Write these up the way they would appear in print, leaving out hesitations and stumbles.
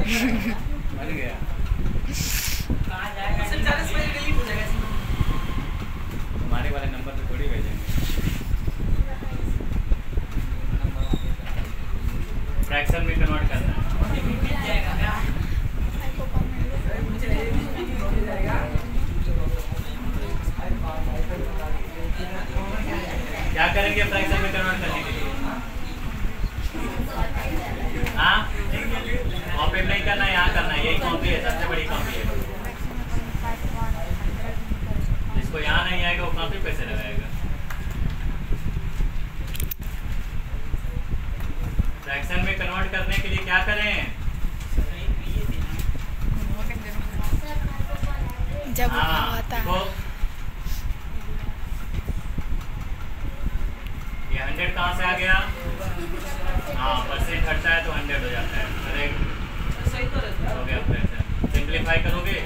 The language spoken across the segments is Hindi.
बन गया। हमारे वाले नंबर पे थोड़ी भेजेंगे। फ्रैक्शन में कन्वर्ट करना है। क्या करेंगे फ्रैक्शन में कन्वर्ट करने के लिए? हाँ, कॉपी नहीं करना, यहाँ करना है। यही कॉपी है, सबसे बड़ी कॉपी है। जिसको यहाँ नहीं आएगा वो कॉपी कैसे लगाएगा? फ्रैक्शन में कन्वर्ट करने के लिए क्या करें? जब होता है ये 100 कहाँ से आ गया? हाँ, परसेंट हटता है तो 100 हो जाता है। करेक्ट हो गया फ्रैक्शन। सिंप्लीफाई करोगे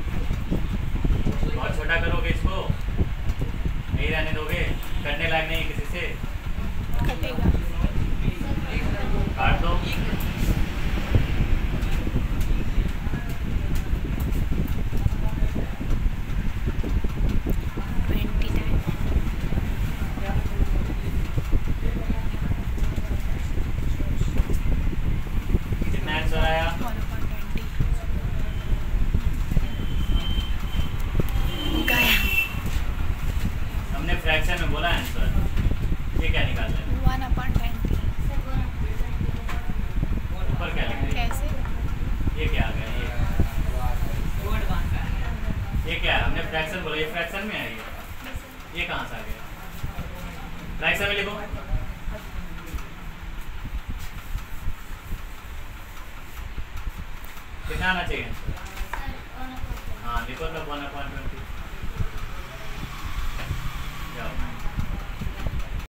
और छोटा करोगे, इसको नहीं रहने दोगे, करने लायक नहीं किसी से, कटेगा। काट दो। कितना आंसर आया? हमने फ्रैक्शन में बोला आंसर, ये क्या निकाल रहे हैं? 1/20। ऊपर क्या लिख रहे हैं? कैसे? ये क्या आ गया? ये क्या है? हमने फ्रैक्शन बोला, ये फ्रैक्शन में है। ये कहाँ से आ गया? फ्रैक्शन में लिखो। कितना आना चाहिए? हाँ लिखो तो 1/20।